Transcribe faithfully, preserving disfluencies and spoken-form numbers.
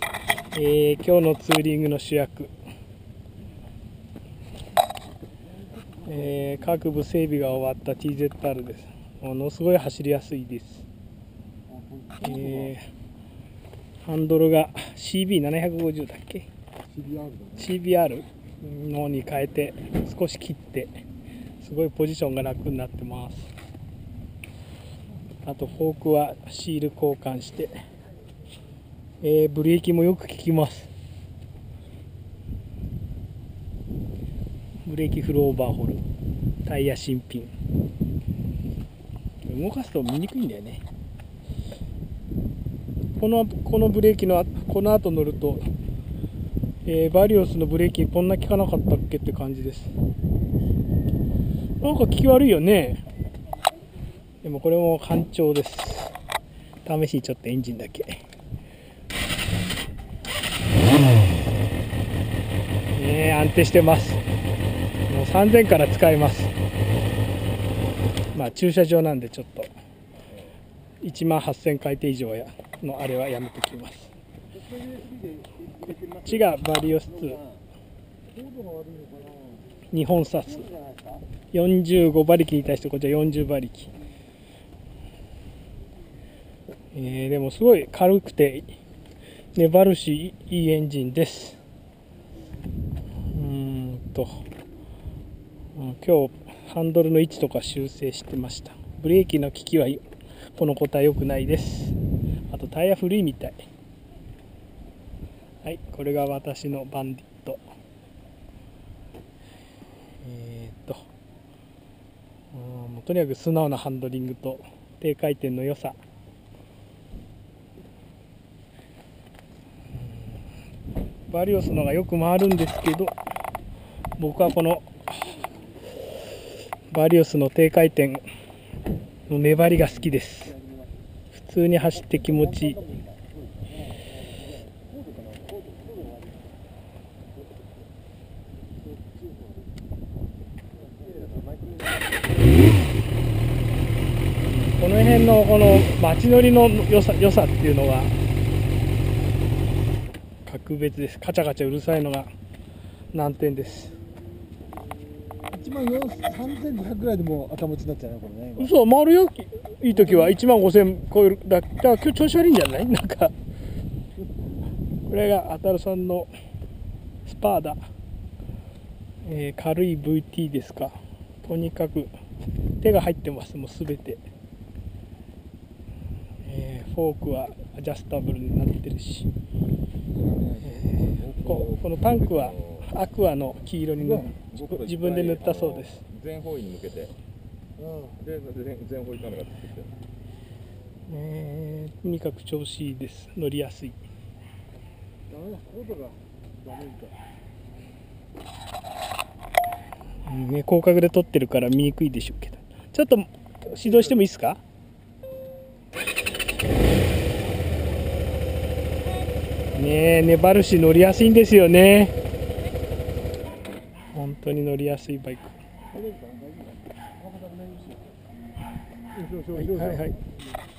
えー、今日のツーリングの主役、えー、各部整備が終わった ティーゼットアール です。ものすごい走りやすいです。えー、ハンドルが シービーななひゃくごじゅう だっけ シービーアール のに変えて少し切ってすごいポジションが楽になってます。あとフォークはシール交換して、えー、ブレーキもよく効きます。ブレーキフルオーバーホール、タイヤ新品。動かすと見にくいんだよね。このこのブレーキのこの後乗ると、えー、バリオスのブレーキこんな効かなかったっけって感じです。なんか効き悪いよね。でもこれも干潮です。試しにちょっとエンジンだけ。ね、安定してます。もうさんぜんから使えます。まあ駐車場なんでちょっといちまんはっせん回転以上やのあれはやめときます。こっちがバリオスツー、にほんサスよんじゅうご馬力に対してこちらよんじゅう馬力。えー、でもすごい軽くて粘るしいいエンジンです。うーんと今日ハンドルの位置とか修正してました。ブレーキの効きはこの個体良くないです。あとタイヤ古いみたい。はい、これが私のバンディット。えー、っともうとにかく素直なハンドリングと低回転の良さ。バリオスのがよく回るんですけど、僕はこのバリオスの低回転の粘りが好きです。普通に走って気持ちいい。この辺のこの街乗りの良さ、良さっていうのが格別です。カチャカチャうるさいのが難点です。 いちまんさんぜんごひゃくぐらいでも頭打ちになっちゃうね、これね。 嘘、回るよ。いい時はいちまんごせん超える。だから今日調子悪いんじゃない？なんかこれがアタルさんのスパーダ、えー、軽い ブイティー ですか。とにかく手が入ってます。もうすべて、えー、フォークはアジャスタブルになってるし、えー、こ, このタンクはアクアの黄色に塗自分で塗ったそうです。 全方位に向けて、うん、で全方位カメラ作って、 えー、とにかく調子いいです。乗りやすい。 ダメだ、コードがダメみたい。 ね、広角で撮ってるから見にくいでしょうけど、ちょっと指導してもいいですか？ねえ、粘るし乗りやすいんですよね。本当に乗りやすいバイク。はいはいはい。